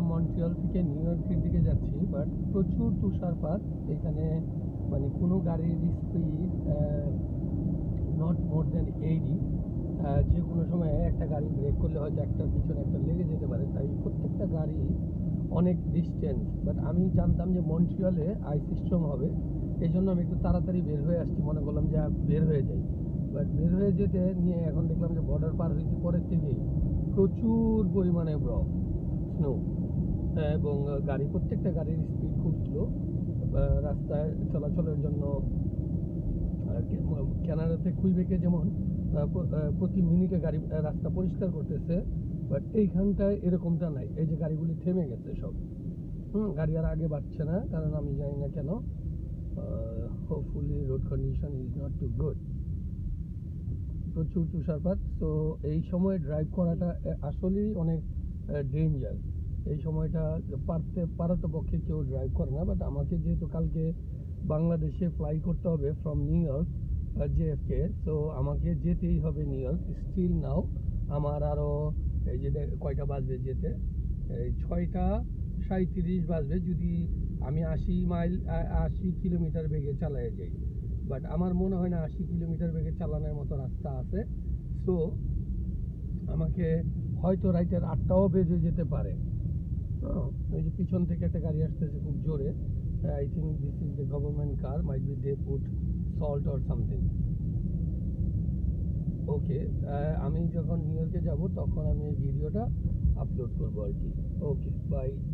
Montreal থেকে new ইয়র্কের দিকে যাচ্ছি, বাট প্রচুর তুষারপাত এখানে। মানে কোনো গাড়ির স্পিড নট মোর দ্যান 80। যে কোনো সময় একটা গাড়ি ব্রেক করলে হয়তো একটার পিছনে একটা লেগে যেতে পারে, তাই প্রত্যেকটা গাড়ি অনেক ডিস্টেন্স। বাট আমি জানতাম যে মন্ট্রিয়ালে আইস স্টর্ম হবে, এই জন্য আমি একটু তাড়াতাড়ি বের হয়ে আসছি, মনে করলাম যে বের হয়ে যাই। বাট বের হয়ে যেতে নিয়ে এখন দেখলাম যে বর্ডার পার হয়েছি পরের থেকেই প্রচুর পরিমাণে স্নো, এবং প্রত্যেকটা গাড়ির স্পিড খুব স্লো। রাস্তায় চলাচলের জন্য কানাডাতে কুইবেকে যেমন প্রতি মিনিটে গাড়ি রাস্তা পরিষ্কার করতেছে, বাট এইখানটায় এরকমটা নাই। এই যে গাড়িগুলি থেমে গেছে সব, গাড়ি আর আগে বাড়ছে না, কারণ আমি জানি না কেন। Hopefully road condition is not too good. প্রচুর তুষারপাত, তো এই সময় ড্রাইভ করাটা আসলেই অনেক ডেঞ্জার। এই সময়টা পারতপক্ষে কেউ ড্রাইভ করে না, বাট আমাকে যেহেতু কালকে বাংলাদেশে ফ্লাই করতে হবে from New York JFK, so আমাকে যেতেই হবে নিউ ইয়র্ক। স্টিল নাও আমার আরও এই যে কয়টা বাজবে যেতে, এই 6টা 37 বাজবে যদি আমি 80 কিলোমিটার বেগে চালায় যাই। বাট আমার মনে হয় না 80 কিলোমিটার বেগে চালানোর মতো রাস্তা আছে। সো আমাকে হয়তো রাইটের 8টাও বেজে যেতে পারে। ওই যে পিছন থেকে একটা গাড়ি আসতেছে খুব জোরে। I think this is the government car, might be they put salt or something. Okay, আমি যখন নিউ ইয়র্কে যাব তখন আমি এই ভিডিওটা আপলোড করবো আর কি। Okay, by.